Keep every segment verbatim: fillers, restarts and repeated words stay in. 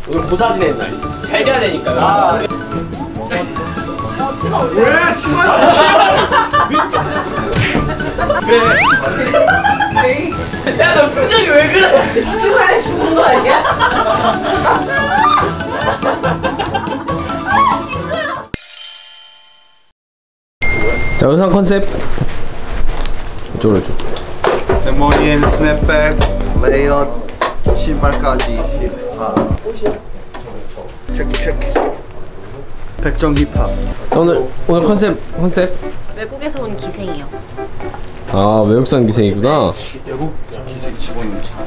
오늘 고사지낸 날. 잘 돼야 되니까요. 아. 어, 치마 올려. 왜 치마야? 제이. 야, 너 표정이 왜 그래? 피부에 죽은 거 아니야? 자, 의상 컨셉. 이쪽으로 줘. 내 머리엔 스냅백, 레이어, 신발까지. 아. 체크 체크. 백정 힙합. 오늘 오늘 컨셉 컨셉. 외국에서 온 기생이요. 아, 외국산 기생이구나. 외국 기생 직원은 참.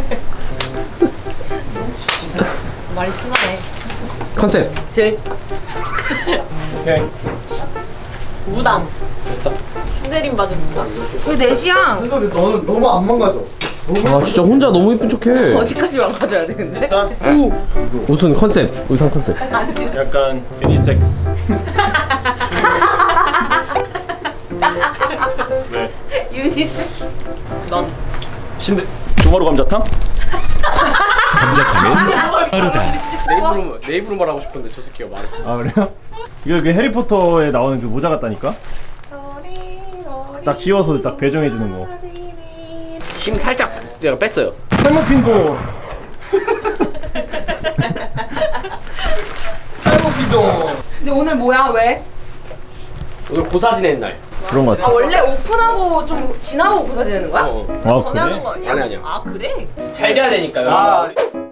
말이 심하네. 컨셉. 제이. 오케이. 무당. 신내림 받은 무당. 왜 넷이야? 현석이 너는 너무 안 망가져. 아, 진짜 혼자 너무 이쁜 척해. 어디까지 망가져야 되는데? 오. 무슨 컨셉? 의상 컨셉. 약간 유니섹스. 왜? 유니스. 넌. 신데 조마루 감자탕? 감자탕은 빠르다. 내 입으로 내 입으로 말하고 싶었는데 저 새끼가 말했어. 아 그래요? 이거 그 해리포터에 나오는 그 모자 같다니까? 딱 씌워서 딱 배정해 주는 거. 힘 살짝 제가 뺐어요. 탈모핀도. 탈모피도. 근데 오늘 뭐야? 왜? 오늘 고사지낸 날. 그런 거 아 같아. 원래 오픈하고 좀 지나고 고사 지내는 거야? 어. 아 전에 하는 그래? 거 아니야? 아니, 아니야. 아 그래? 잘 돼야 되니까요. 아.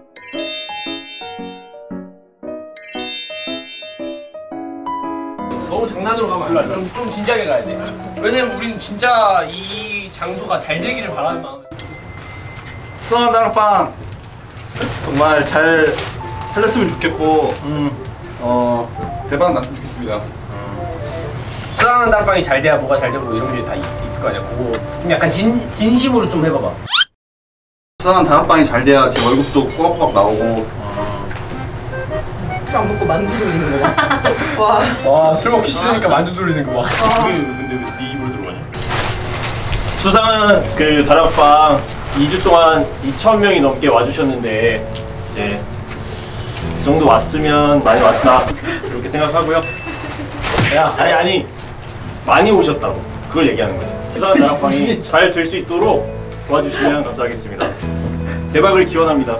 너무 장난으로 가면 안 돼. 좀, 좀 진지하게 가야 돼. 왜냐면 우린 진짜 이 장소가 잘 되기를 바라는 마음. 수원 다락방 정말 잘 살렸으면 좋겠고, 음. 어 대박 났으면 좋겠습니다. 수상한 다락방이 잘 돼야 뭐가 잘 되고 이런 게 다 있을 거 아니야. 그거 좀 약간 진, 진심으로 좀 해봐봐. 수원 다락방이 잘 돼야 제 월급도 꼬박꼬박 나오고. 술 안 먹고 만두 돌리는 거야? 와. 와, 술 먹기 싫으니까 만두 돌리는 거 봐. 그게 근데 왜 네 입으로 들어가냐? 수상한 그 다락방 이 주 동안 이천 명이 넘게 와주셨는데 이제 그 정도 왔으면 많이 왔다 이렇게 생각하고요. 야 아니 아니 많이 오셨다고 그걸 얘기하는 거죠. 수상한 다락방이 잘 될 수 있도록 도와주시면 감사하겠습니다. 대박을 기원합니다.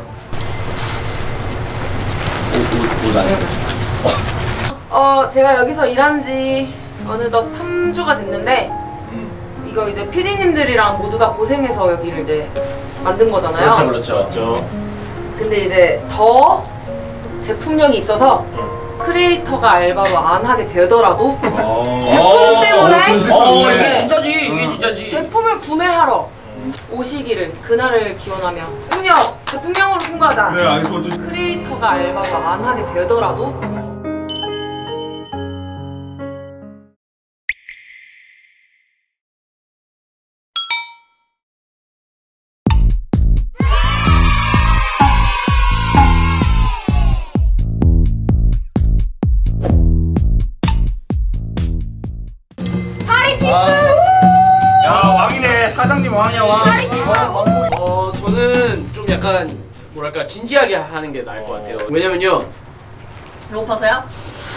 어 제가 여기서 일한 지 어느덧 삼 주가 됐는데 이거 이제 피디님들이랑 모두가 고생해서 여기를 이제 만든 거잖아요. 그렇죠, 그렇죠. 맞죠? 근데 이제 더 제품력이 있어서 크리에이터가 알바로 안 하게 되더라도 제품 때문에 어, 이게 진짜지. 이게 진짜지. 제품을 구매하러 오시기를 그날을 기원하며 풍력! 제품력으로 승부하자! 네, 알겠어. 크리에이터가 알바로 안 하게 되더라도 야 왕이네. 사장님 왕이야 왕. 어, 어, 저는 좀 약간 뭐랄까 진지하게 하는 게 나을 것 같아요. 왜냐면요. 배고파서요?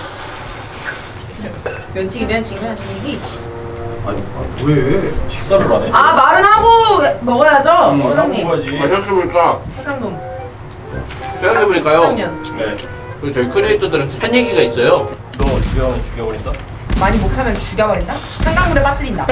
면치기 면치기 면치기 아니 아, 왜? 식사를 안 해? 아 말은 하고 먹어야죠 음, 사장님 먹어야지. 생각해보니까 사장님 생각해보니까요. 사장년 네. 그리고 저희 크리에이터들은 한 얘기가 있어요. 너 죽여면 죽여버린다? 많이 못 하면 죽여버린다? 한강물에 빠뜨린다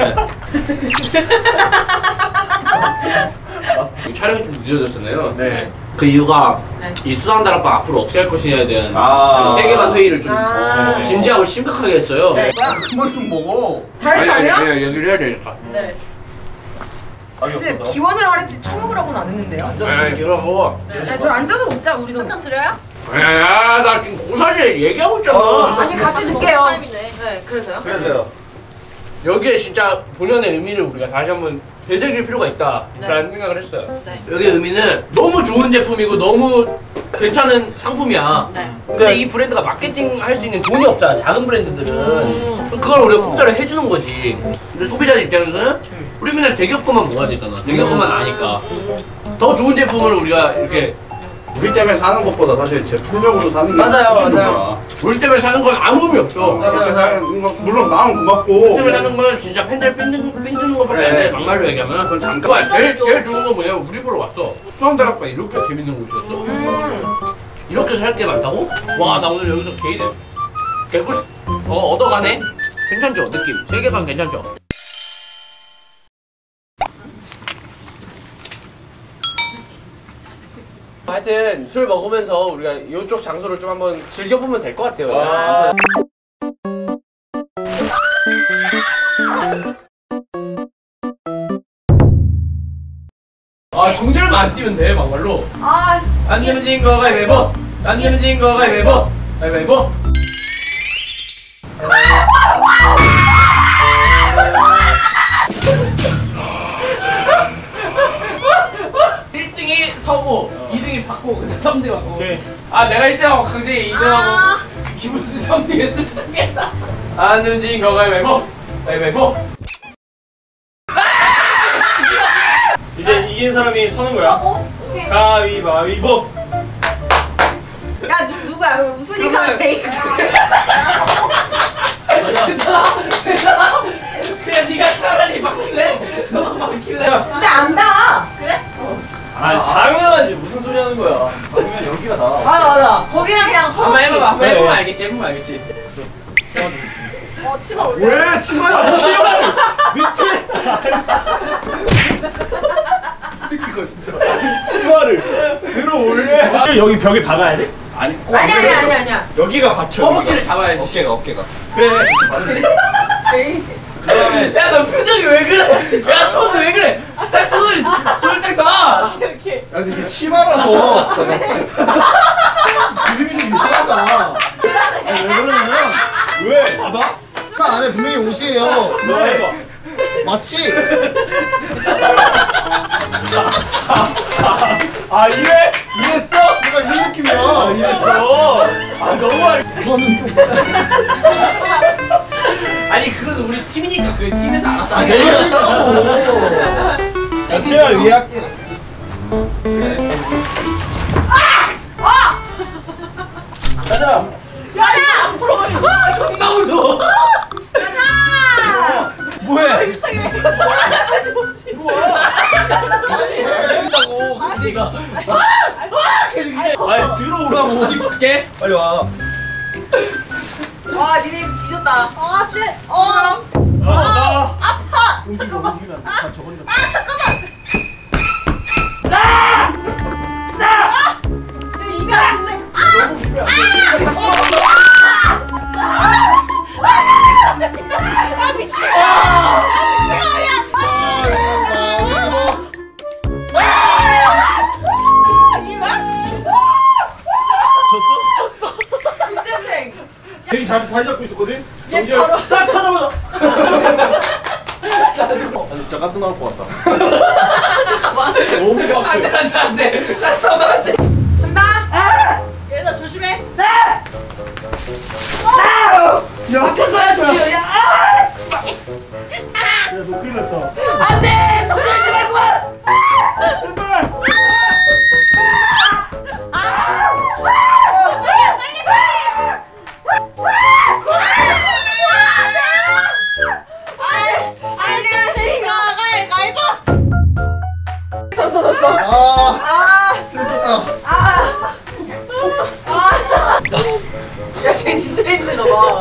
촬영이 좀 늦어졌잖아요. 네. 그 이유가 네. 이 수상 다락방 앞으로 어떻게 할 것이냐에 대한 아. 그 세계관 회의를 좀 아. 진지하고 심각하게 했어요. 네. 그만 좀 먹어. 다이어트 안 해요? 아니, 얘기를 해야 되니까. 네 밥이 근데 없어서. 기원을 하랬지 처먹으라고는 안 했는데요 아니, 그거 먹어. 네, 저 앉아서 먹자 우리도 한잔 드려요? 야, 나 지금 고사실 얘기하고 있잖아. 어. 아니 같이 드게요 네 그래서요? 그래서요. 여기에 진짜 본연의 의미를 우리가 다시 한번 되새길 필요가 있다라는 생각을 했어요. 네. 여기의 의미는 너무 좋은 제품이고 너무 괜찮은 상품이야. 네. 근데 네. 이 브랜드가 마케팅 할 수 있는 돈이 없잖아. 작은 브랜드들은. 음. 그걸 우리가 공짜로 해주는 거지. 근데 소비자들 입장에서는 우리 맨날 대기업 것만 모아야 되잖아. 대기업 것만 아니까. 더 좋은 제품을 우리가 이렇게 우리 때문에 사는 것보다 사실 제 풀력으로 사는 게 맞아요, 훨씬 맞아요. 좋아. 우리 때문에 사는 건 아무 의미 없어. 어, 그렇게 사는 거 물론 마음 우리 고맙고 때문에 사는 거는 진짜 팬들 삐는 삐는 것밖에 안 돼. 막말로 얘기하면. 그건 잠깐. 그거 제일 제일 좋은 건 뭐냐면 우리 보러 왔어. 수원다락방 이렇게 재밌는 곳이었어. 음. 이렇게 살 게 많다고? 와 나 오늘 여기서 게이드 개꿀 어 얻어가네. 괜찮죠 느낌. 세계관 괜찮죠? 하여튼 술 먹으면서 우리가 이쪽 장소를 좀 한번 즐겨보면 될 것 같아요. 아. 아 정절만 안 뛰면 돼 막말로. 아, 안 되면 진 거 가위바위보. 안 되면 진 거 가위바위보. 가위바위보. 일 등이 서고 이 등이 받고 근데 삼 등 하고. 오케이. 아 내가 일 등하고 강재이 이 등하고 기분이 삼 등 했으면 좋겠다. 안 되면 진 거 가위바위보. 가위바위보. 이제 이긴 사람이 서는 거야. 어? 오케이. 가위바위보. 야, 누, 누구야? 그럼 우순이가 제일. 괜찮아. 그냥 네가 차라리 바뀔래? 너가 바뀔래? 근데 안 닿아. 그래? 아 당연하지. 무슨 소리 하는 거야. 아니면 여기가 나. 맞아, 맞아. 거기랑 그냥 한번 허벅지. 해봐봐. 한번 그래. 해보면 알겠지. 해보면 알겠지. 어, 치마 올려. 왜 치마야? 치마를 밑에 새끼가 진짜. 치마를 들어 올려. 여기 벽에 박아야 돼? 아니 꼭 아니, 안 아니, 그래도 아니, 아니야. 여기가 받쳐. 허벅지를 여기가. 잡아야지. 어깨가 어깨가. 그래. 제일. 야, 너 표정이 왜 그래? 야, 손 왜 그래? 딱 손을, 손을 딱 놔! 이렇게. 야 근데 이게 치마라서. 그림이 좀 이상하다. 아니, 왜 그러냐면 왜? 봐봐. 차 안에 분명히 옷이에요. 너 근데 해봐. 마치 아 이래? 이랬어? 내가 이런 느낌이야. 아 이랬어. 아 너무 이거는 좀. 아니, 그건 우리 팀이니까 그 팀에서 알아서 하게. 내가 싫다고. 야, 치마를 위에 할게. 가자. 가자! 앞으로 가자! 존나 무서워. 가자! 뭐해? 한다고 강재가 아! 아! 계속 이래. 아니 들어오라고. 갈게. 빨리 와. 와, 니네 뒤졌다. 아, 쉣! 어! 아, 아파! 잠깐만. 아, 저거니까. 아, 잠깐만! 나! 나! 내 입이 아픈데? 너무 기분 안 돼. 아, 미쳐! 아, 되게 잘 다시 잡고 있었거든? 얘 연결 바로- 딱 하자마자 아 진짜 가스 나올 것 같다. 잠깐만. 너무 안돼 빡세. 안돼 안돼. 가스 나면 안돼. 간다! 얘들아, 조심해! 막혔 거야 조심. 야. 야너 큰일 났다. 안돼. 정리하지 말고만. 제발. 졌어, 졌어. 아, 아, 재밌었다. 아, 아. 야, 쟤 진짜 힘드나 봐.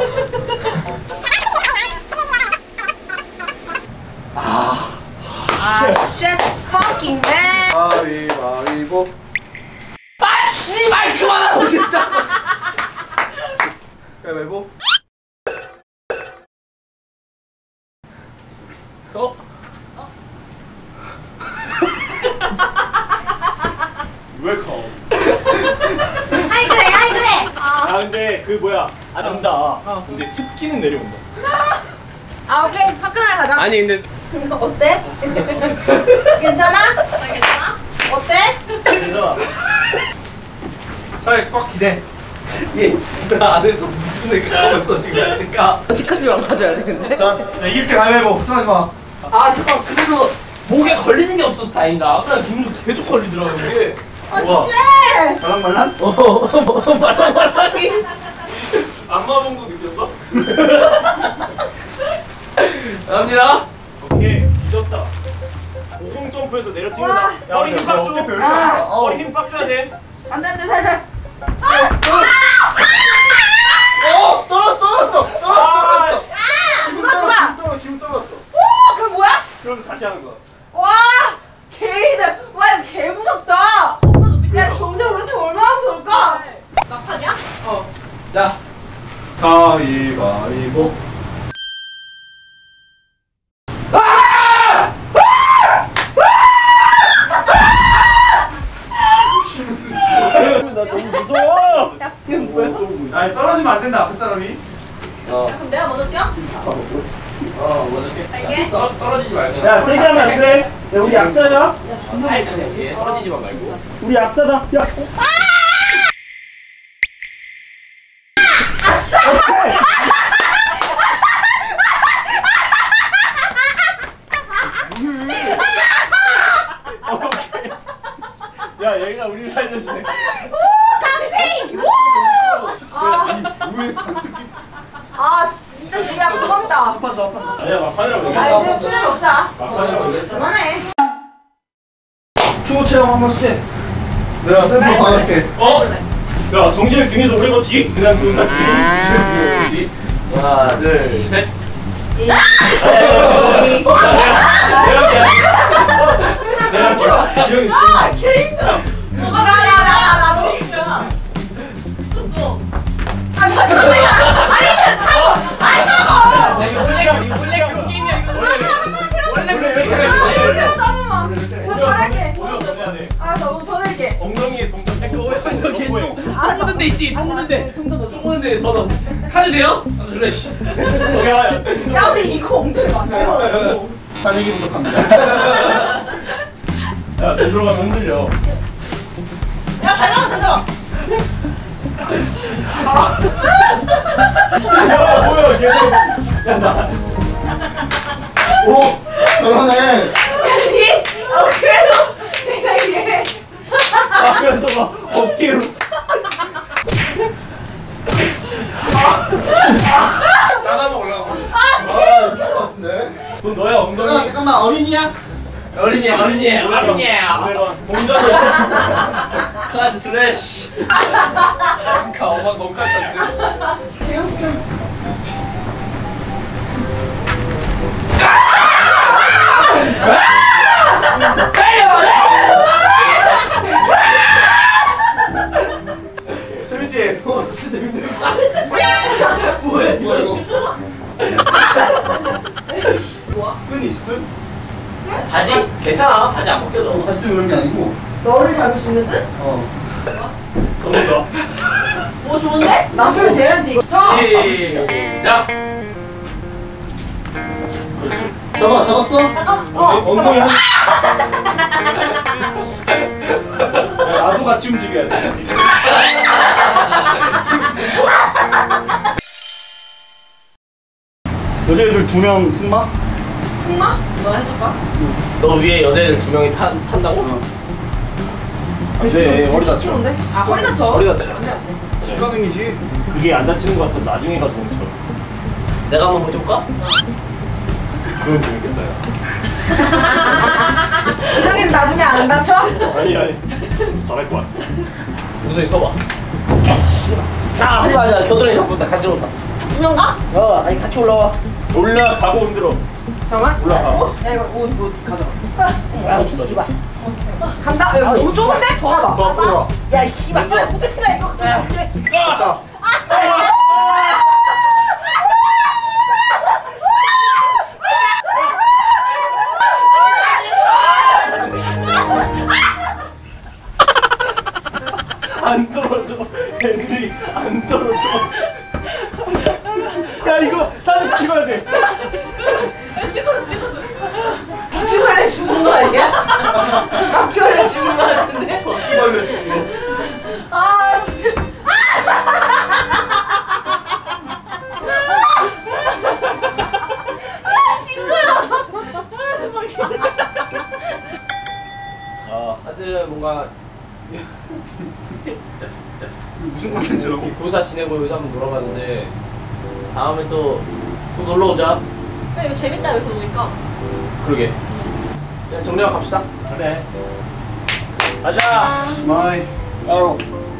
아, shit, fucking man. 가위바위보. 아 씨발 그만하고 싶다. 가위바위보. 어? 왜 가? 아이 그래, 아이 그래. 아 근데 그 뭐야 안 난다. 근데 습기는 내려온다. 아, 오케이, 화끈하게 가자. 아니 근데 어때? 괜찮아? 괜찮아? 어때? 괜찮아. 차라리 꽉 기대. 얘나 안에서 무슨 생각하면서 지금 있을까? 치카치만 가져야 되는데. 자, 야, 이길 때 가위바위보. 걱정하지 마. 아 잠깐 그래도 목에 걸리는 게 없어서 다행이다. 아까 김수 계속 걸리더라고 이게. 우와. 말랑말랑? 어 말랑말랑이. 안마 봉도 느꼈어? 갑니다. 오케이 뒤졌다. 오공 점프에서 내려뛰는 다 허리 힘 빡 줘. 어깨 별 아. 허리 힘 빡 줘야 돼. 안돼 안돼 살살. 어! 떨어졌어! 떨어졌어! 떨어졌어! 아, 떨어졌어! 기분 떨어졌어! 기분 떨어졌어! 기분 떨어졌어! 오 그게 뭐야? 그럼 다시 하는 거야. 와 게이드 와 이거 개 무섭다. 야 정작 우리 팀 얼마나 무서울까? 막판이야? 어. 자. 가위바위보. 나 너무 무서워. 이건 뭐야? 아니 떨어지면 안 된다 앞에 사람이. 어. 그럼 내가 먼저 뛰어? 어 먼저 깨. 알게. 떨어 떨어지지 말고. 야 세게 하면 안 돼. 야 우리 약자야. 살짝 이렇게 떨어지지만 말고. 우리 약자다. 야. 야 얘가 우리를 살려주네. 왜 잔뜩 아 진짜 지금 무섭다. 한판 더, 한 판 더. 아니야 막판이라고 얘기해. 아 이제 술을 먹자. 막판이라고 얘기해. 그만해. 투구 체험 한 번씩 해. 내가 샘플 받을게. 어? 야 정신을 등에서 오래 버티기? 그냥 두 살. 정신을 등에서 오래 하나 둘 셋. 이, 이, 아, 개 힘들어. 나나나 나도 힘들어. 미쳤어. 아 잠깐만. 아니 잠깐만. 아니 잠깐만. 야 이거 블랙 이거 블랙 게임이야 이거 원래 원래 원래 블랙 이렇게 아 게임이야. 이거 잠깐만. 나 잘할게. 오히려 더 해야 돼. 알았어, 너무 더 낼게. 엉덩이에 동작. 그 오히려 뭐해? 개똥 묻는 데 있지. 똥 묻는 데. 동전 넣어줘. 똥 묻는 데 더 넣어. 카드 돼요? 슬래시. 야, 야 우리 이거 엉덩이 만들어. 사내기 부족합니다. 야, 돈 들어가면 흔들려. 야 잠깐만 잠깐만. 야, 뭐야, 계속. 야, 나. 오! 잘하네. 아니, 어 그래도 내가 이게. 앞에서 막 어깨로. 나가면 올라가. 아, 이럴 것 같은데. 돈 너야, 엉덩이. 잠깐만, 잠깐만, 어린이야? 어린이 어린이 어린이. 동전을. 카드 슬래시. 가오만 돈까스. 개웃겨. 재밌지? 어 진짜 재밌네. 뭐야, 뭐야, 이거? 뭐야? 끈 있어, 끈? 바지 괜찮아. 바지 안 벗겨져. 다시 또 그런 게 아니고. 너를 잡을 수 있는 듯? 어. 전문가. 뭐 좋은데? 나중에 제일한테 이거. 자. 시작. 그렇지. 잡아, 잡았어? 어. 엉덩이 한. 야, 나도 같이 움직여야 돼. 여자애들 두 명 승마? 승마? 너 해줄까? 너 위에 여자애들 두 명이 탄 탄다고? 어. 안 돼, 허리 다쳐. 시끄러운데? 아 허리 다쳐. 허리 다쳐. 안돼 안돼. 십가능이지. 그게 안 다치는 것 같아. 나중에 가서 멈춰. 내가 한번 해줄까? 그건 재밌겠다, 야. 준영이는 나중에 안 다쳐? 아니, 아니. 잘할 것 같아. 무슨 서봐. 자 하지 마. 겨드랑이 잡고 나 간지러워. 준영 가? 어 아니 같이 올라와. 올라가고 흔들어. 잠깐만. 올라가. 어? 야 이거 옷, 옷 가져가. 야 씨발. 간다. 야, 너무 좁은데? 더 가봐. 더 끌어와. 야 씨발. 빨리 무슨 소리야 이거. 그래. 나. 안 떨어져. 애들이 안 떨어져. 야, 이거 사진 찍어야 돼. 바퀴벌레 죽은 거 아니야? 바퀴벌레 죽은 거 같은데? 바퀴벌레 쏘는 거. 아 진짜. 아 징그러워. 아 다들 뭔가 이벤트라고? 교사 지내고 여기서 한번 놀아봤는데 다음에 또, 또 놀러 오자. 야, 이거 재밌다 여기서 노니까. 그러게. 그냥 정리하고 갑시다. 그래. 가자. 아. 스마이. 아우.